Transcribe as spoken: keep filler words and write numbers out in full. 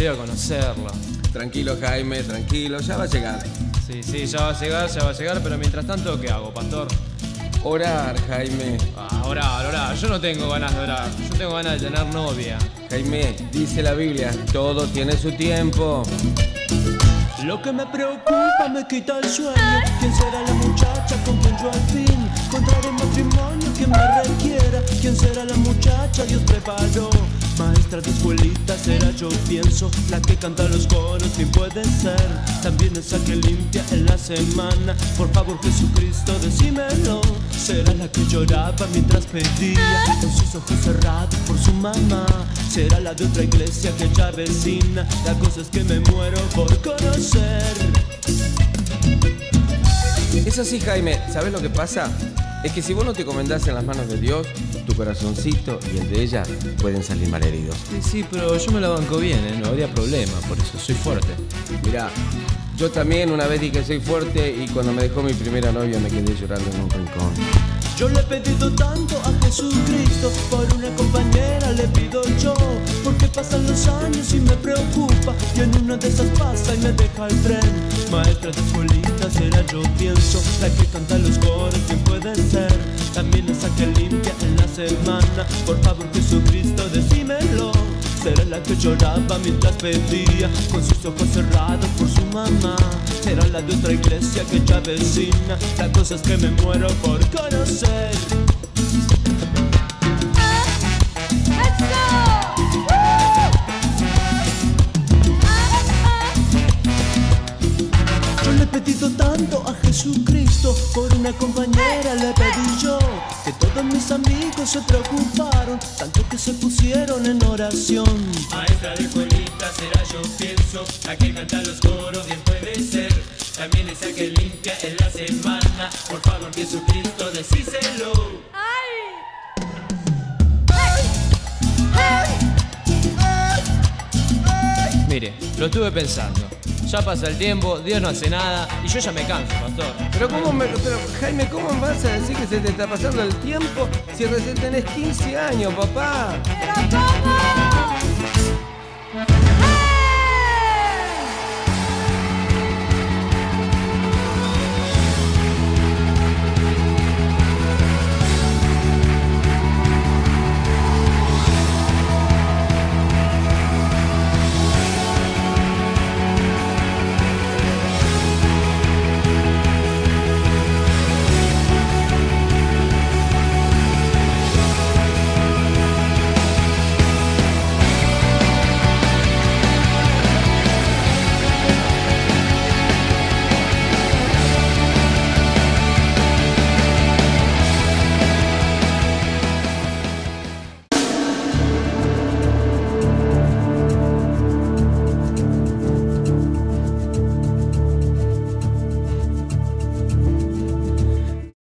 volver a conocerlo. Tranquilo, Jaime, tranquilo, ya va a llegar. Sí, sí, ya va a llegar, ya va a llegar, pero mientras tanto, ¿qué hago, pastor? Orar, Jaime. Ah, orar, orar. Yo no tengo ganas de orar. Yo tengo ganas de tener novia. Jaime, dice la Biblia, todo tiene su tiempo. Lo que me preocupa me quita el sueño. ¿Quién será la muchacha con quien yo al fin encontraré matrimonio? ¿Quién me requiera? ¿Quién será la muchacha? Dios preparó. Maestra de escuelita será, yo pienso, la que canta los coros, ¿quién puede ser? También esa que limpia en la semana. Por favor, Jesucristo, decímelo. Será la que lloraba mientras pedía, con sus ojos cerrados por su mamá. Será la de otra iglesia que ya vecina. La cosa es que me muero por conocer. Es así, Jaime, ¿sabes lo que pasa? Es que si vos no te encomendás en las manos de Dios, tu corazoncito y el de ella pueden salir malheridos. Sí, sí, pero yo me la banco bien, ¿eh? No habría problema, por eso soy fuerte. Mirá, yo también una vez dije soy fuerte y cuando me dejó mi primera novia me quedé llorando en un rincón. Yo le he pedido tanto a Jesucristo, por una compañera le pido yo, porque pasan los años y me preocupa, y en una de esas pasa y me deja el tren. Maestra de escuelita será, yo pienso, la que canta los coros, ¿quién puede ser? También esa que limpia en la semana. Por favor, Jesucristo, decímelo. Será la que lloraba mientras pedía, con sus ojos cerrados por su mamá. Será la de otra iglesia que ya vecina. La cosa es que me muero por conocer. Yo le he pedido tanto a Jesucristo, por una compañera le pedí yo, que todos mis amigos se preocuparon, tanto que se pusieron en oración. Maestra de escuelita será, yo pienso, la que canta los coros, bien puede ser. También esa que limpia en la semana. Por favor, Jesucristo, decíselo. Mire, lo estuve pensando. Ya pasa el tiempo, Dios no hace nada y yo ya me canso, pastor. Pero cómo me, pero Jaime, ¿cómo vas a decir que se te está pasando el tiempo si recién tenés quince años, papá? ¿Pero cómo?